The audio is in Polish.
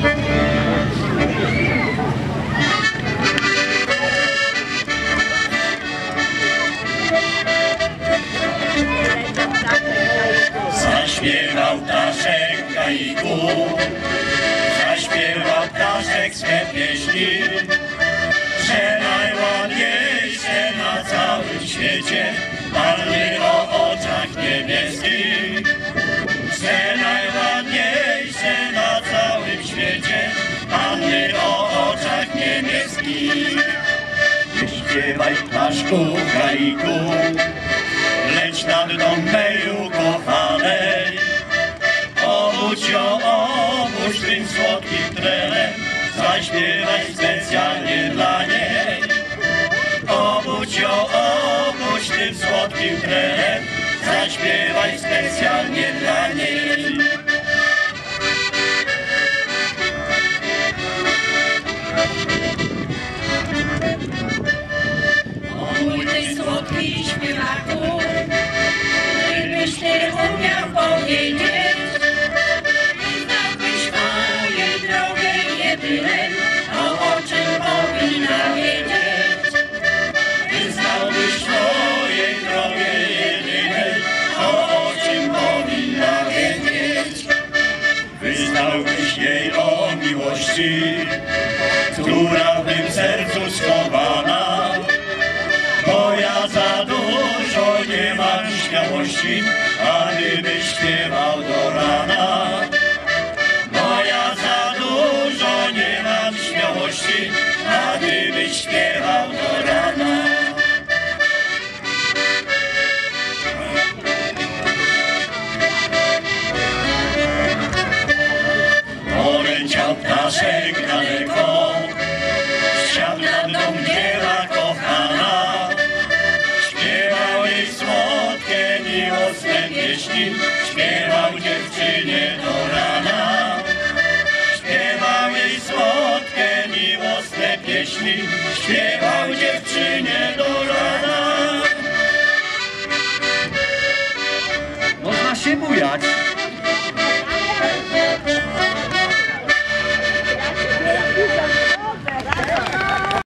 Zaśpiewał ptaszek kaiku, zaśpiewał ptaszek swe pieśni, że najładniejsze na całym świecie panny o oczach niebieskich, że najładniejsze na całym świecie panny o oczach niebieskich. Śpiewaj ptaszku kaiku, leć nad dom mej ukochanej, obudź ją, obudź tym słodkim trenem, zaśpiewaj specjalnie dla niej. Obudź ją, obudź tym słodkim trenem, zaśpiewaj specjalnie dla niej. O mój ty słodki śpiewaku, gdybyś ty umiał powiedzieć, znałbyś mojej drogę jedynej, o czym powinna wiedzieć. Znałbyś mojej drogę jedynej, o czym powinna wiedzieć. Wyznałbyś jej o miłości, która w mym sercu schowana, bo ja za dużo nie mam śmiałości, a gdybyś śpiewał do rana. Bo ja za dużo nie mam śmiałości, a gdybyś śpiewał do rana. Poleciał ptaszek daleko, wsiadł nad dom dziewa kochana, śpiewał jej słodkie, miłosne pieśni, śpiewał dziewczynie do rana. Śpiewał jej słodkie, miłosne pieśni, śpiewał dziewczynie do rana. Można się bujać.